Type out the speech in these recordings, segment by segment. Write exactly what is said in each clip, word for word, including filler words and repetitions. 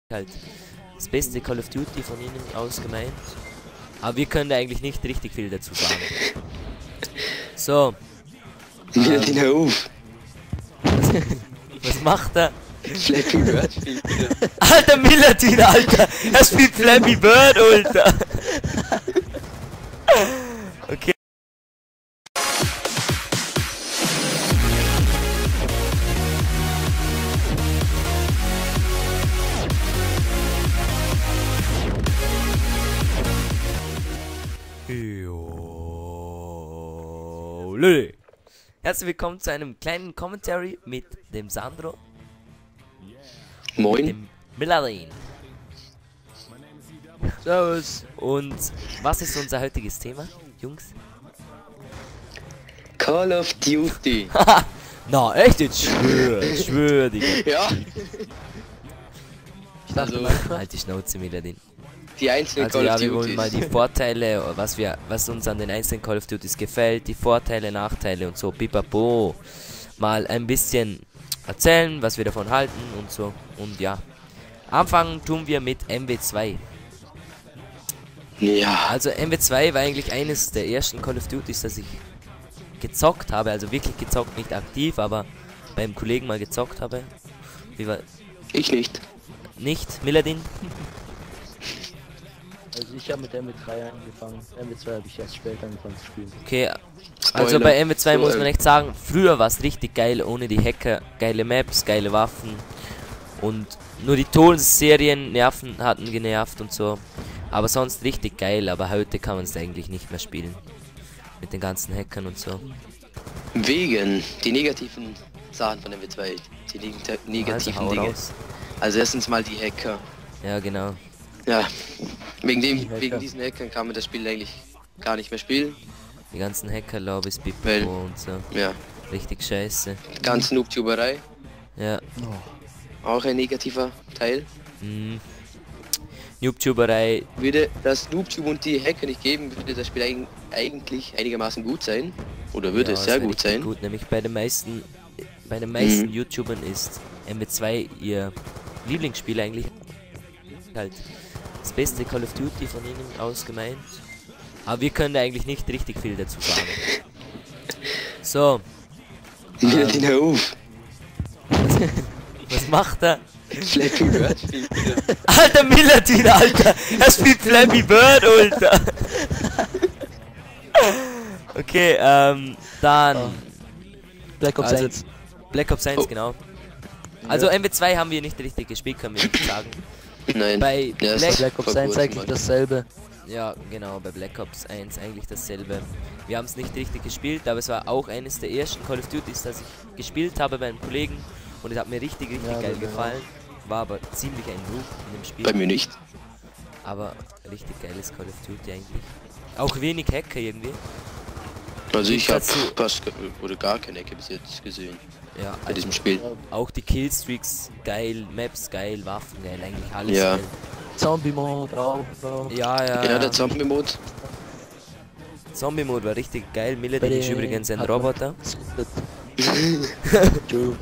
halt das beste Call of Duty von ihnen aus gemeint. Aber wir können da eigentlich nicht richtig viel dazu sagen. So. Wieder den Hör auf. Was macht er? Flappy Bird spielt wieder. Alter Milladin, Alter! Er spielt Flappy Bird, Alter! Okay. Jo, Lü. Herzlich willkommen zu einem kleinen Commentary mit dem Sandro. Moin. Dem Milladin. Servus. Und was ist unser heutiges Thema, Jungs? Call of Duty. Na, echt jetzt? Schwör, schwör, Digga. Ja. Ich dachte, Also, Halt die Schnauze, Milladin. die einzelnen Also Call ja, of wir wollen mal Duties. die Vorteile, was wir, was uns an den einzelnen Call of Duties gefällt, die Vorteile, Nachteile und so, pipapo, mal ein bisschen erzählen, was wir davon halten und so. Und ja, anfangen tun wir mit M W zwei. Ja. Also M W zwei war eigentlich eines der ersten Call of Duties, das ich gezockt habe, also wirklich gezockt, nicht aktiv, aber beim Kollegen mal gezockt habe. Wie war, Ich nicht. nicht, Milladin? Also ich habe mit M W drei angefangen. M W zwei habe ich erst später angefangen zu spielen. Okay, also Spoiler. bei M W zwei So, muss man ähm, echt sagen, früher war es richtig geil, ohne die Hacker, geile Maps, geile Waffen und nur die Todesserien nerven, hatten genervt und so, aber sonst richtig geil, aber heute kann man es eigentlich nicht mehr spielen, mit den ganzen Hackern und so. Wegen die negativen Sachen von M W zwei. Die neg Also negativen hau Dinge. raus. Also erstens mal die Hacker. Ja, genau. Ja. Wegen Die dem, Hacker. wegen diesen Hackern kann man das Spiel eigentlich gar nicht mehr spielen. Die ganzen Hacker-Lobbys, Weil- Pipapo und so, Ja. richtig scheiße. Ganz Noobtuberei. Ja, Auch ein negativer Teil. mhm. Noobtuberei, Würde das Noobtube und die Hacker nicht geben, würde das Spiel eig eigentlich einigermaßen gut sein. Oder würde ja, es sehr wär gut richtig sein. Gut, nämlich bei den meisten, bei den meisten Mhm. YouTubern ist M W zwei ihr Lieblingsspiel eigentlich halt das beste Call of Duty von ihnen aus gemeint. Aber wir können da eigentlich nicht richtig viel dazu sagen. So, Wieder den Hör auf. was macht er? Flappy Bird spielt wieder. Alter Milladin, Alter! Er spielt Flappy Bird, Alter! Okay, ähm, dann Black Ops Also- eins. Black Ops eins, Oh. genau. Also M W zwei haben wir nicht richtig gespielt, können wir nicht sagen. Nein. Bei Ja, es Black, ist Black Ops vor eins kurzem eigentlich mal. dasselbe. ja genau, bei Black Ops eins eigentlich dasselbe. Wir haben es nicht richtig gespielt, aber es war auch eines der ersten Call of Duties, das ich gespielt habe bei einem Kollegen und es hat mir richtig, richtig Ja, geil genau. gefallen. War aber ziemlich ein Noob in dem Spiel, Bei mir nicht. aber richtig geiles Call of Duty eigentlich. Auch wenig Hacker irgendwie. Also ich habe Dazu- fast ge- oder gar keine Ecke bis jetzt gesehen Ja, bei also diesem Spiel. auch die Killstreaks geil, Maps geil, Waffen geil, eigentlich alles Ja. geil. Zombie-Mode auch. auch. Ja, ja, Ja, ja. der Zombie-Mode. Zombie-Mode war richtig geil. Bei Milladin ist den übrigens ein hat man- Roboter. True.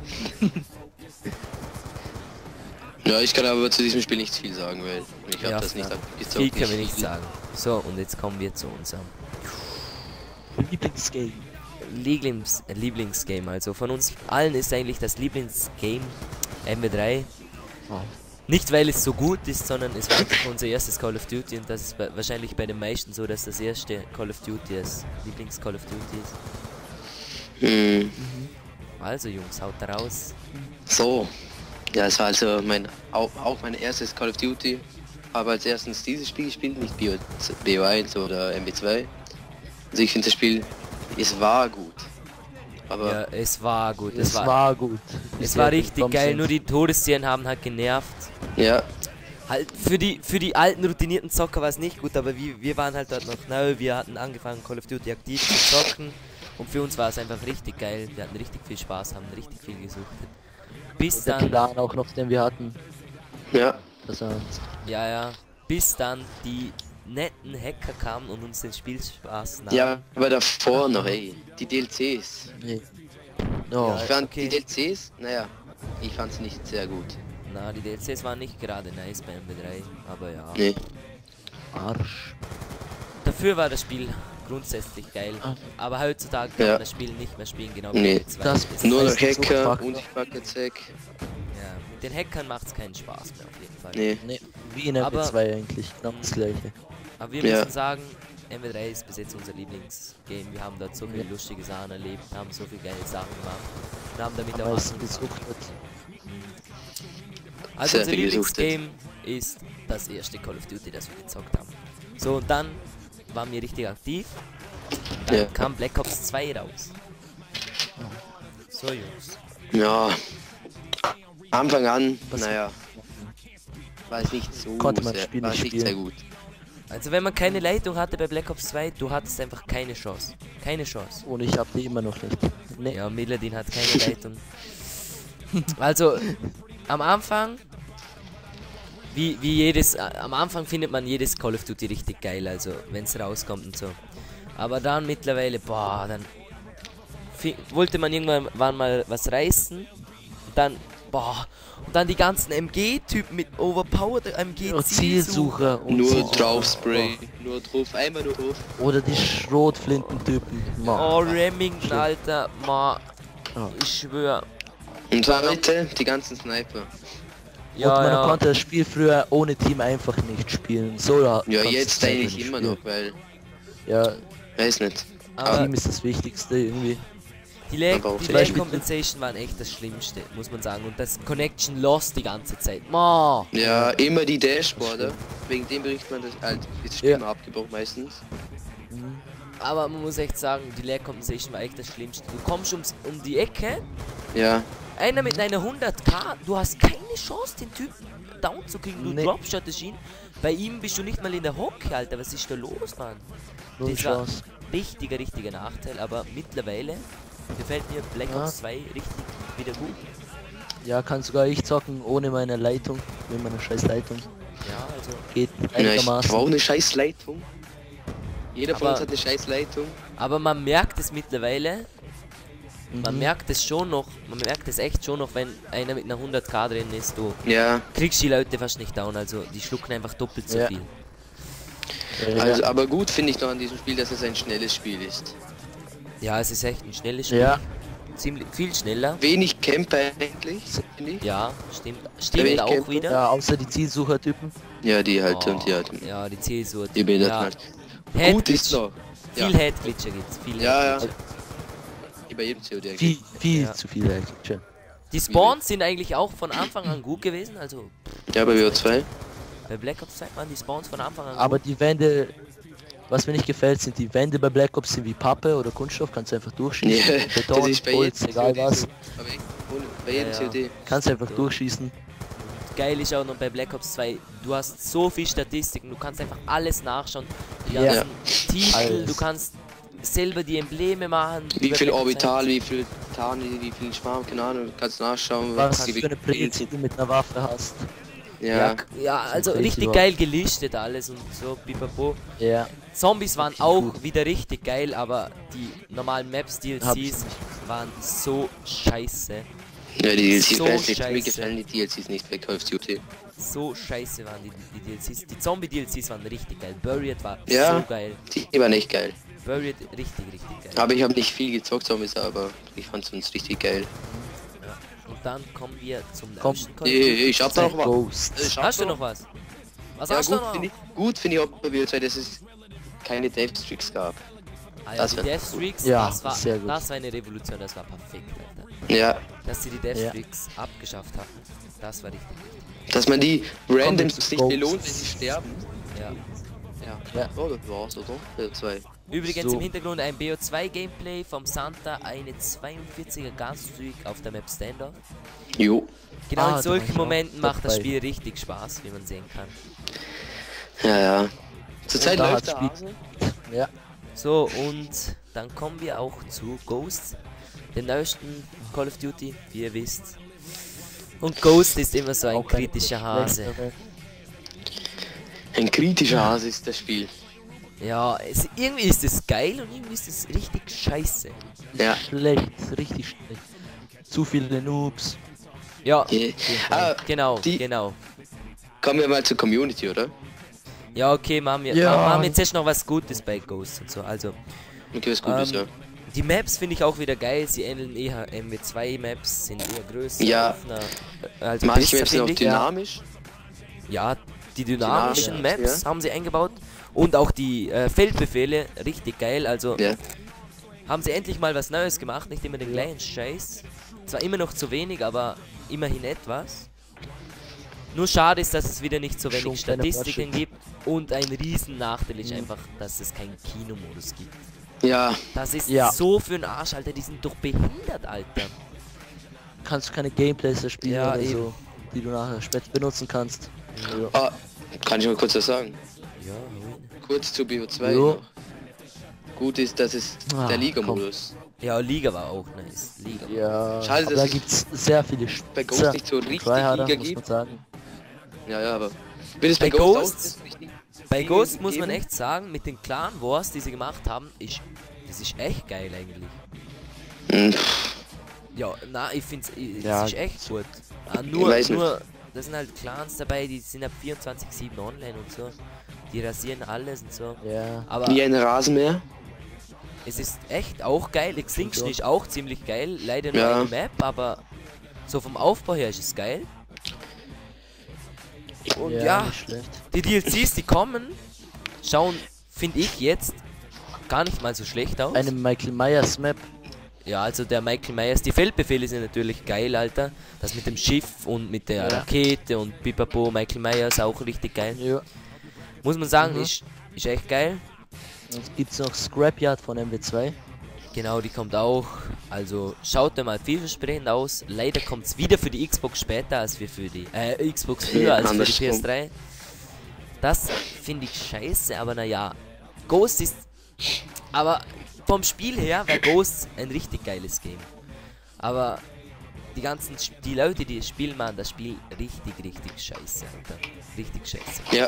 Ja, ich kann aber zu diesem Spiel nicht viel sagen, weil ich habe Ja, das nicht ja. abgezockt. Viel können wir nicht viel. sagen. So, und jetzt kommen wir zu unserem Lieblingsgame. Lieblings äh, Lieblingsgame. Also von uns allen ist eigentlich das Lieblingsgame M W drei. Oh. Nicht weil es so gut ist, sondern es war einfach unser erstes Call of Duty und das ist bei, wahrscheinlich bei den meisten so, dass das erste Call of Duty das Lieblings-Call of Duty ist. Hm, Also Jungs, haut da raus. so. Ja, es war also mein auch, auch mein erstes Call of Duty. Habe als erstens dieses Spiel gespielt, nicht B O eins oder M W zwei. Also ich finde das Spiel, es war gut. Aber Ja, es war gut. Es Es war, war gut. es war richtig geil, nur die Todesserien haben halt genervt. ja, Halt für die für die alten routinierten Zocker war es nicht gut, aber wir, wir waren halt dort noch neu, wir hatten angefangen Call of Duty aktiv zu zocken und für uns war es einfach richtig geil. Wir hatten richtig viel Spaß, haben richtig viel gesucht. Bis der dann, Plan auch noch, den wir hatten. ja, Das war ja ja, bis dann die netten Hacker kamen und uns den Spielspaß nahmen. ja, aber davor noch, ey, die D L Cs. nee. No. Ja. Ich fand okay. die D L Cs, naja, ich fand sie nicht sehr gut. Na, die D L Cs waren nicht gerade nice bei M B drei, aber ja. Nee. Arsch. Dafür war das Spiel grundsätzlich geil. Ah. Aber heutzutage kann Ja. man das Spiel nicht mehr spielen, genau wie Nee. M B zwei. Das- ist, Nur noch heißt, so Hacker, Faktor. Unsichtbarkeitshack. ja, mit den Hackern macht es keinen Spaß mehr auf jeden Fall. Nee. Ne, wie in M B zwei eigentlich, genau das gleiche. Aber wir Ja. müssen sagen, M B drei ist bis jetzt unser Lieblingsgame. Wir haben dort so viele Ja. lustige Sachen erlebt, haben so viele geile Sachen gemacht und haben damit Am auch meisten angefangen. gesuchtet. Also Sehr unser viel Lieblingsgame ist das erste Call of Duty, das wir gezockt haben. So, und dann waren wir richtig aktiv. Dann Ja. kam Black Ops zwei raus. So, Jungs. Ja. Anfang an, Was- naja. War es nicht so Konnte man sehr, Spiel war nicht es nicht spielen. sehr gut. Also wenn man keine Leitung hatte bei Black Ops zwei, du hattest einfach keine Chance. Keine Chance. Und ich hab die immer noch nicht. Ne, Ja, Milladin hat keine Leitung. Also, am Anfang, wie, wie jedes, äh, am Anfang findet man jedes Call of Duty richtig geil, also wenn es rauskommt und so. Aber dann mittlerweile, boah, dann fi- wollte man irgendwann wann mal was reißen. Und dann, boah, und dann die ganzen M G-Typen mit overpowered M G ja, Zielsucher und Nur so. draufspray, nur drauf, einmal nur drauf. Oder die Schrotflintentypen. Man. Oh, Remington, Alter, ma, Ja. ich schwör. Und heute die ganzen Sniper. Ja, und man ja. konnte das Spiel früher ohne Team einfach nicht spielen. So ja. Ja, kannst jetzt du eigentlich nicht immer spielen. noch, weil, Ja, weiß nicht. Aber Team ist das Wichtigste irgendwie. die Lag, aber auch die zum Lag Beispiel- Compensation waren echt das Schlimmste, muss man sagen. Und das Connection lost die ganze Zeit. Ma. Ja, immer die Dashboarder. Wegen dem berichtet man das halt, ist Ja. immer abgebrochen meistens. Mhm. Aber man muss echt sagen, die Lag Compensation war echt das Schlimmste. Du kommst ums, um die Ecke, Ja, einer mit einer hundert K, du hast keine Chance, den Typen down zu kriegen. Du Nee. dropshottest ihn. Bei ihm bist du nicht mal in der Hocke, Alter. Was ist da los, Mann? Null Das war Chance. richtiger, richtiger Nachteil. Aber mittlerweile gefällt mir Black Ja. Ops zwei richtig wieder gut. Ja, kann sogar ich zocken ohne meine Leitung. Mit meiner scheiß Leitung. Ja, also Geht ja ich einigermaßen. brauche eine scheiß Leitung. Jeder von Aber- uns hat eine scheiß Leitung. aber man merkt es mittlerweile, man Mhm. merkt es schon noch, man merkt es echt schon noch, wenn einer mit einer hundert K drin ist, du Ja, kriegst die Leute fast nicht down, also die schlucken einfach doppelt so Ja. viel. Ja, also aber gut finde ich noch an diesem Spiel, dass es ein schnelles Spiel ist. Ja, es ist echt ein schnelles Spiel, ja, ziemlich viel schneller. Wenig Camper eigentlich, finde ich. Ja, stimmt, Wenn stimmt ich auch kämpfe, wieder. ja, außer die Zielsuchertypen. Ja, die halt Oh, und die halt. ja, die C S U. Die Bilder ja. halt. Head Gut ist Glitch. noch. Ja. Viel Head-Glitcher gibt's, viel Ja, ja. Head-Glitcher. Wie bei jedem C O D Viel, eigentlich. viel Ja. zu viel eigentlich. Schön. Die Spawns sind eigentlich auch von Anfang an gut gewesen, also Ja, bei W O zwei. bei Black Ops zwei waren die Spawns von Anfang an Aber gut. die Wände, was mir nicht gefällt, sind die Wände bei Black Ops sind wie Pappe oder Kunststoff, kannst du einfach durchschießen. Ja, Beton, das ist bei Holz, jedem egal C O D was, so. Aber echt, ohne- bei jedem Ja, C O D. kannst du einfach durchschießen. Geil ist auch noch bei Black Ops zwei, du hast so viel Statistiken, du kannst einfach alles nachschauen. Die Ja. ganzen Titel, Alles. du kannst selber die Embleme machen. Wie bei viel Black Ops Orbital, wie viel Tarni, wie viel Schwarm, keine Ahnung, kannst nachschauen. Was wie für eine Prämie du mit einer Waffe hast. Ja, eins. Ja, also crazy richtig war. geil gelistet alles und so, pipapo. Ja, Zombies waren Richtig auch gut. wieder richtig geil, aber die normalen Maps, D L Hab ich Cs nicht. waren so scheiße. ja, die D L Cs, So weiß nicht, mir scheiße. gefallen die D L Cs nicht bei Call of Duty. So scheiße waren die, die D L Cs. Die Zombie-D L Cs waren richtig geil. Buried war Ja. so geil. Die waren echt geil. Buried richtig, richtig geil. Aber ich habe nicht viel gezockt, Zombies, aber ich fand es richtig geil. Und dann kommen wir zum Komm. neuesten Call of Ich, Duty. ich hab da noch was. Ghost. Ich hab Hast du da noch was? Was Ja, hast du gut noch? finde ich, gut finde ich auch bei W O zwei, dass es keine Deathstreaks gab. Ah, ja, Das die wär- Death Streaks, Ja, das, war, sehr gut. das war eine Revolution, das war perfekt, Alter. Ja, Dass sie die Death Ja. Streaks abgeschafft hatten, das war richtig, richtig. dass man die random Comics sich Ghosts. belohnt, wenn sie sterben. Ja. Ja. Ja. Oh, das war's, oder? W O zwei. Übrigens So. im Hintergrund ein B O zwei Gameplay vom Santa, eine zweiundvierziger Gasstreak auf der Map Standoff. Jo. Genau Ah, in da war solchen ich auch Momenten macht das dabei. Spiel richtig Spaß, wie man sehen kann. Ja, ja. Zurzeit da läuft hat der Spiel- Hase. Ja, So, und dann kommen wir auch zu Ghost, dem neuesten Call of Duty, wie ihr wisst. Und Ghost ist immer so ein auch keine kritischer Hase. schlechtere. Ein kritischer Hase ist das Spiel. Ja, es, irgendwie ist es geil und irgendwie ist es richtig scheiße. Ja. Schlecht, richtig schlecht. Zu viele Noobs. Ja, Yeah. Ah, genau, die- genau. kommen wir mal zur Community, oder? Ja, okay, machen wir, Ja. machen wir jetzt erst noch was Gutes bei Ghost und so. Also, Okay, was Gutes, Ähm, ja. die Maps finde ich auch wieder geil. Sie ähneln eher M W zwei Maps, sind eher größer, Ja. offener. äh, Also Manche besser, Maps sind finde auch ich. dynamisch. Ja, die dynamischen Dynamisch, Maps ja. haben sie eingebaut. Und auch die äh, Feldbefehle, richtig geil. Also Ja. haben sie endlich mal was Neues gemacht, nicht immer den gleichen Scheiß. Zwar immer noch zu wenig, aber immerhin etwas. Nur schade ist, dass es wieder nicht so Schon wenig kleiner Statistiken gibt. Und ein riesen Nachteil ist einfach, dass es keinen Kinomodus gibt. Ja, Das ist Ja. so für den Arsch, Alter. Die sind doch behindert, Alter. Kannst du keine Gameplays spielen Ja, oder eben. so, die du nachher später benutzen kannst. Ja. ah, kann ich mal kurz was sagen? Ja, Kurz zu B O zwei Jo. noch. Gut ist, dass es Ah, der Liga-Modus. ja, Liga war auch nice. Liga. Ja, Schade, aber dass da es gibt's sehr viele bei Ghost Spitzer nicht so und richtig Tryharder, Liga muss man gibt. sagen. Ja, ja, aber. Wird es bei, Bei Ghost, Ghost- auch das richtig Bei Liga Ghost muss man geben? echt sagen, mit den Clan Wars, die sie gemacht haben, ist, das ist echt geil eigentlich. Hm, Ja, na, ich find's, es Ja. ist echt gut. Ah, nur, weiß nicht. nur, da sind halt Clans dabei, die sind ab vierundzwanzig sieben online und so. Die rasieren alles und so. Ja, Aber Wie ein Rasenmäher. es ist echt auch geil. Extinction schon. ist auch ziemlich geil. Leider nur Ja. eine Map, aber so vom Aufbau her ist es geil. Und ja, ja, nicht schlecht. die D L Cs, die kommen, schauen, finde ich jetzt, gar nicht mal so schlecht aus. Eine Michael Myers Map. Ja, also der Michael Myers, die Feldbefehle sind natürlich geil, Alter. Das mit dem Schiff und mit der Ja. Rakete und Pipapo, Michael Myers auch richtig geil. Ja. Muss man sagen, Mhm. ist, ist echt geil. Jetzt gibt's noch Scrapyard von M W zwei. Genau, die kommt auch. Also schaut mal vielversprechend aus. Leider kommt es wieder für die Xbox später als wir für die äh, Xbox früher Ja, als für die andersrum. P S drei. Das finde ich scheiße, aber naja. Ghost ist. Aber vom Spiel her wäre Ghost ein richtig geiles Game. Aber die ganzen Sp- die Leute, die es spielen, machen das Spiel richtig, richtig scheiße, Alter. Richtig scheiße. Ja.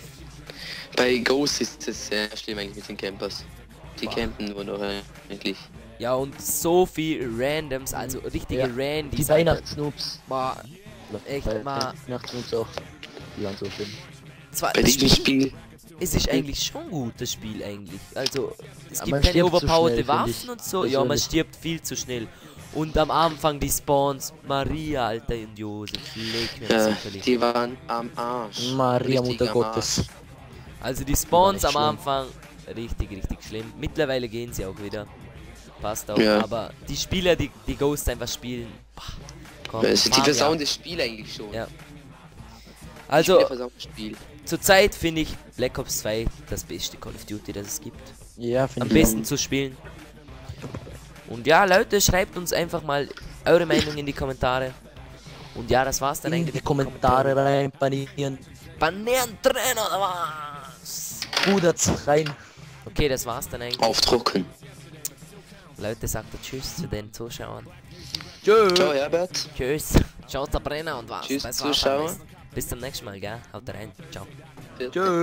Bei Ghost ist es sehr schlimm eigentlich mit den Campers. Die Boah. campen nur noch äh, eigentlich. Ja, und so viel Randoms, also richtige Ja, Randys. Die Weihnachtsnoobs. Boah, echt Bei mal. Weihnachtsnoobs auch. Die waren so schlimm. Zwar, Bei das diesem Spiel, Spiel. es ist eigentlich schon gut, das Spiel eigentlich. Also, es Ja, gibt man keine stirbt zu overpowerte schnell, find Waffen ich, und so. Ja, man persönlich. stirbt viel zu schnell. Und am Anfang die Spawns, Maria, Alter, und Josef, leg mir das Ja, Superli. die waren am Arsch. Maria Richtig Mutter am Gottes. Also die Spawns nicht am schlimm. Anfang, richtig, richtig schlimm. Mittlerweile gehen sie auch wieder. Passt auch. Ja. Aber die Spieler, die, die Ghost einfach spielen, boah, komm, Also die Maria. versauen das Spiel eigentlich schon. Ja. Die Also, Spieler versauen das Spiel. zurzeit finde ich Black Ops zwei das beste Call of Duty, das es gibt. Ja, Am finde ich. besten zu spielen. Und ja, Leute, schreibt uns einfach mal eure Meinung in die Kommentare. Und ja, das war's dann In eigentlich. die mit den Kommentare rein, panieren. Banieren, Trainer, oder was? Pudert's rein. Okay, das war's dann eigentlich. Aufdrucken. Leute, sagt Tschüss zu den Zuschauern. Tschö. Ciao Herbert. Tschüss. Ciao, der Brenner und was. Tschüss, Das war's Zuschauer. dann. Bis zum nächsten Mal, gell? Haut rein. Ciao. Tschö.